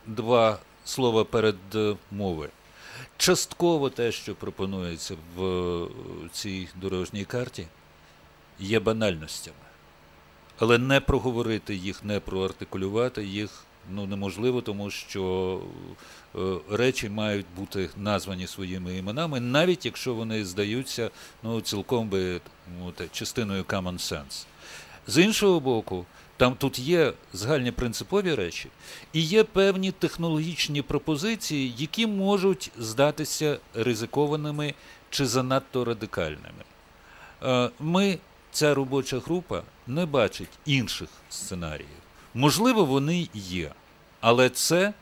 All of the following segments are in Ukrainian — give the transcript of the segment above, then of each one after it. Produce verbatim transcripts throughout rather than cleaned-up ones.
два слова передмови. Частково те, що пропонується в цій дорожній карті, є банальностями. Але не проговорити їх, не проартикулювати їх ну, неможливо, тому що е, речі мають бути названі своїми іменами, навіть якщо вони здаються ну, цілком би ну, частиною common sense. З іншого боку, там тут є загальні принципові речі і є певні технологічні пропозиції, які можуть здатися ризикованими чи занадто радикальними. Е, ми, ця робоча група, не бачить інших сценаріїв. Можливо, вони є, але це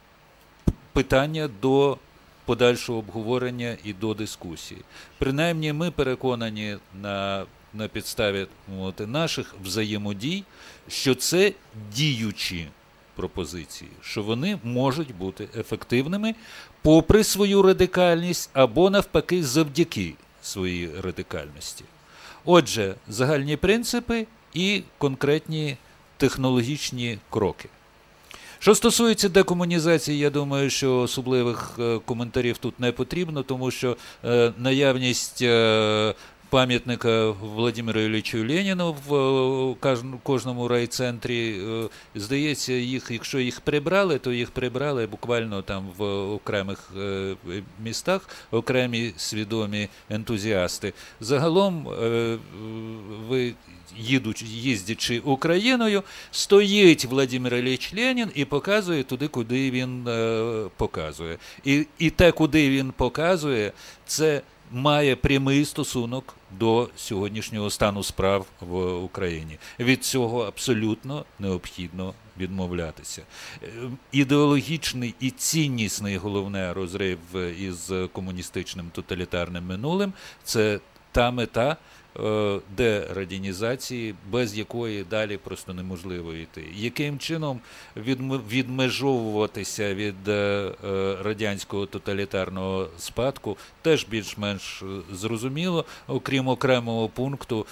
питання до подальшого обговорення і до дискусії. Принаймні, ми переконані на, на підставі от, наших взаємодій, що це діючі пропозиції, що вони можуть бути ефективними попри свою радикальність або, навпаки, завдяки своїй радикальності. Отже, загальні принципи і конкретні технологічні кроки. Що стосується декомунізації, я думаю, що особливих е, коментарів тут не потрібно, тому що е, наявність е, пам'ятника Володимиру Іллічу Леніну в е, кожному райцентрі, е, здається, їх, якщо їх прибрали, то їх прибрали буквально там в окремих е, містах, окремі свідомі ентузіасти. Загалом, е, ви їдучи, їздячи Україною, стоїть Володимир Ілліч Ленін і показує туди, куди він е, показує. І, і те, куди він показує, це має прямий стосунок до сьогоднішнього стану справ в Україні. Від цього абсолютно необхідно відмовлятися. Ідеологічний і ціннісний, головне, розрив із комуністичним тоталітарним минулим – це та мета дерадянізації, без якої далі просто неможливо йти. Яким чином відмежовуватися від радянського тоталітарного спадку, теж більш-менш зрозуміло, окрім окремого пункту,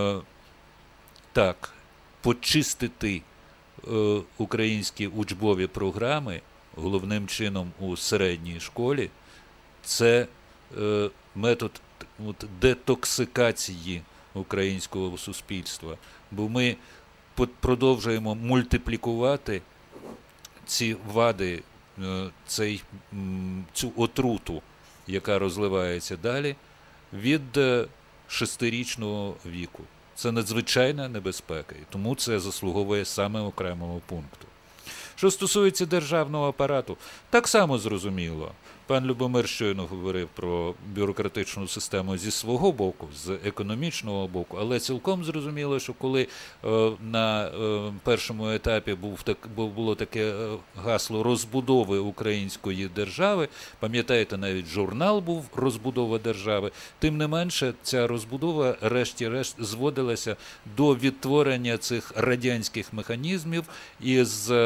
так, почистити українські учбові програми, головним чином у середній школі, це метод От, детоксикації українського суспільства, бо ми продовжуємо мультиплікувати ці вади, цей, цю отруту, яка розливається далі, від шестирічного віку. Це надзвичайна небезпека, і тому це заслуговує саме окремого пункту. Що стосується державного апарату, так само зрозуміло. Пан Любомир щойно говорив про бюрократичну систему зі свого боку, з економічного боку, але цілком зрозуміло, що коли е, на е, першому етапі був так, було таке е, гасло розбудови української держави, пам'ятаєте, навіть журнал був «Розбудова держави», тим не менше ця розбудова решті-решт зводилася до відтворення цих радянських механізмів із е,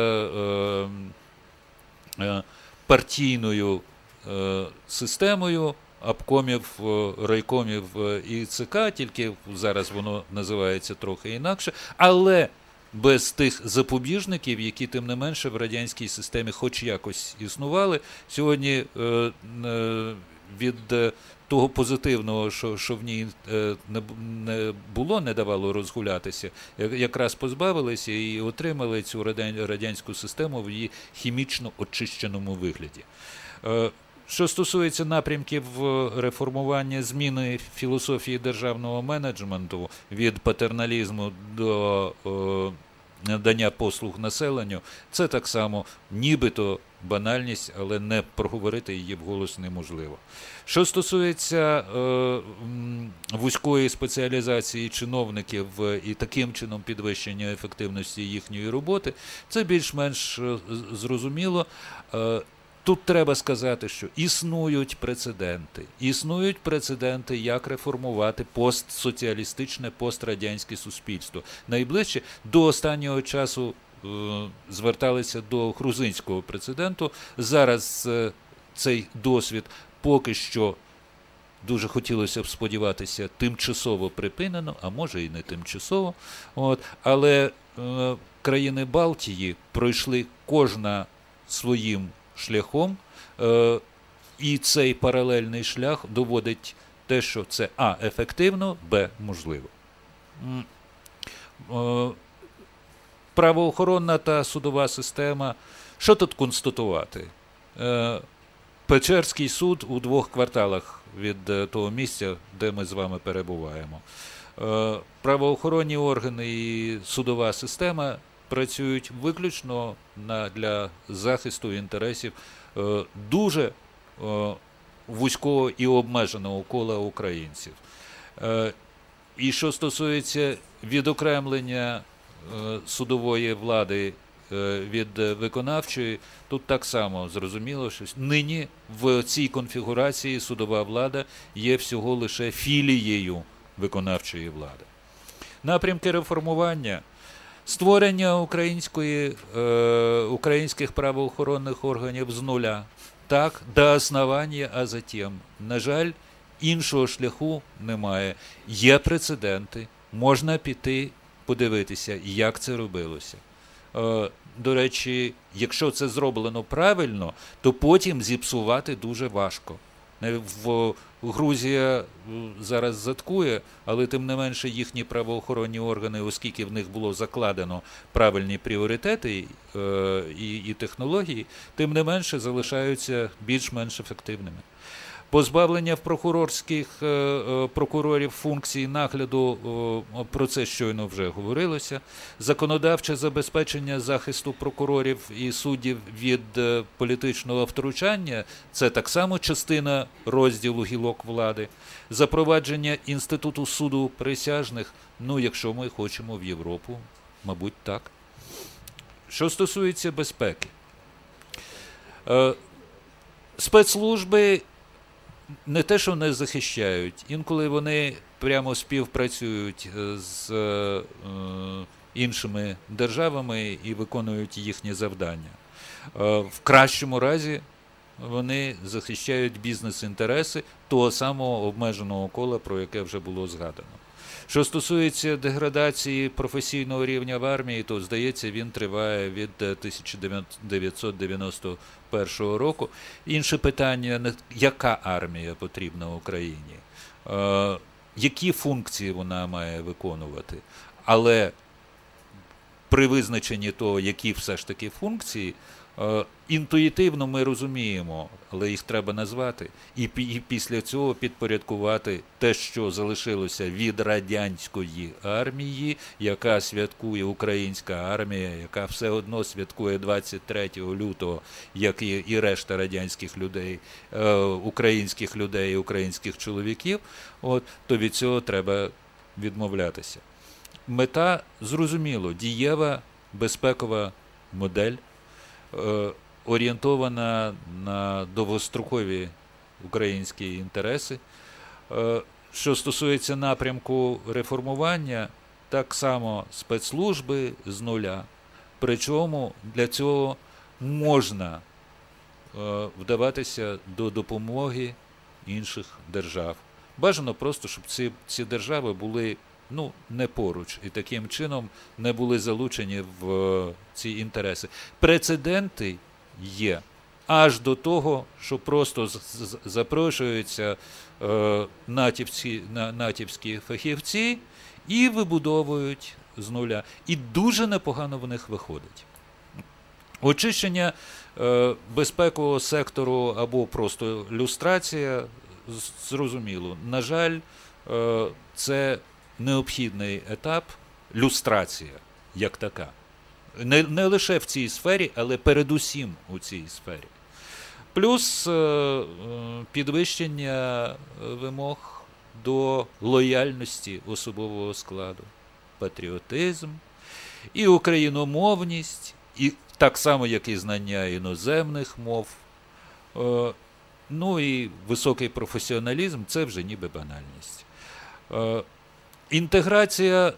е, партійною системою обкомів, райкомів і ЦК, тільки зараз воно називається трохи інакше, але без тих запобіжників, які тим не менше в радянській системі хоч якось існували. Сьогодні від того позитивного, що, що в ній не було, не давало розгулятися, якраз позбавилися і отримали цю радянську систему в її хімічно очищеному вигляді. Що стосується напрямків реформування, зміни філософії державного менеджменту від патерналізму до о, надання послуг населенню, це так само нібито банальність, але не проговорити її вголос неможливо. Що стосується е, вузької спеціалізації чиновників і таким чином підвищення ефективності їхньої роботи, це більш-менш зрозуміло. Е, Тут треба сказати, що існують прецеденти. Існують прецеденти, як реформувати постсоціалістичне, пострадянське суспільство. Найближче до останнього часу е, зверталися до грузинського прецеденту. Зараз е, цей досвід поки що, дуже хотілося б сподіватися, тимчасово припинено, а може і не тимчасово. От. Але е, країни Балтії пройшли кожна своїм шляхом, е, і цей паралельний шлях доводить те, що це а. ефективно, б. можливо. Е, правоохоронна та судова система. Що тут констатувати? Е, Печерський суд у двох кварталах від е, того місця, де ми з вами перебуваємо. Е, правоохоронні органи і судова система працюють виключно на, для захисту інтересів е, дуже е, вузького і обмеженого кола українців. Е, і що стосується відокремлення е, судової влади е, від виконавчої, тут так само зрозуміло, що нині в цій конфігурації судова влада є всього лише філією виконавчої влади. Напрямки реформування. Створення української, е, українських правоохоронних органів з нуля. Так, до основання, а затем. На жаль, іншого шляху немає. Є прецеденти, можна піти, подивитися, як це робилося. Е, до речі, якщо це зроблено правильно, то потім зіпсувати дуже важко. В Грузія зараз заткує, але тим не менше їхні правоохоронні органи, оскільки в них було закладено правильні пріоритети е, і, і технології, тим не менше залишаються більш-менш ефективними. Позбавлення в прокурорських е, е, прокурорів функцій нагляду, е, про це щойно вже говорилося. Законодавче забезпечення захисту прокурорів і суддів від е, політичного втручання – це так само частина розділу гілок влади. Запровадження інституту суду присяжних, ну, якщо ми хочемо в Європу, мабуть, так. Що стосується безпеки. Е, спецслужби не те, що не захищають, інколи вони прямо співпрацюють з е, іншими державами і виконують їхні завдання. Е, в кращому разі вони захищають бізнес-інтереси того самого обмеженого кола, про яке вже було згадано. Що стосується деградації професійного рівня в армії, то, здається, він триває від тисяча дев'ятсот дев'яносто першого року. Інше питання – яка армія потрібна Україні? Е, які функції вона має виконувати? Але при визначенні того, які все ж таки функції, е, інтуїтивно ми розуміємо, але їх треба назвати, і, і після цього підпорядкувати те, що залишилося від радянської армії, яка святкує українська армія, яка все одно святкує двадцять третього лютого, як і, і решта радянських людей, е, українських людей, українських чоловіків, от, то від цього треба відмовлятися. Мета, зрозуміло, дієва безпекова модель, е, орієнтована на довгострокові українські інтереси. Е, що стосується напрямку реформування, так само спецслужби з нуля. Причому для цього можна е, вдаватися до допомоги інших держав. Бажано просто, щоб ці, ці держави були ну, не поруч, і таким чином не були залучені в ці інтереси. Прецеденти є аж до того, що просто запрошуються е, натівці, на, натівські фахівці і вибудовують з нуля. І дуже непогано в них виходить. Очищення е, безпекового сектору або просто люстрація, зрозуміло. На жаль, е, це необхідний етап, люстрація як така. Не, не лише в цій сфері, але передусім у цій сфері. Плюс е, підвищення вимог до лояльності особового складу, патріотизм, і україномовність, і так само, як і знання іноземних мов. Е, ну і високий професіоналізм – це вже ніби банальність. Е, інтеграція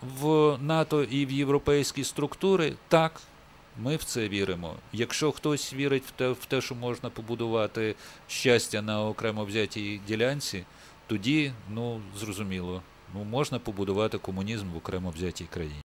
в НАТО і в європейські структури – так, ми в це віримо. Якщо хтось вірить в те, в те, що можна побудувати щастя на окремо взятій ділянці, тоді, ну, зрозуміло, ну, можна побудувати комунізм в окремо взятій країні.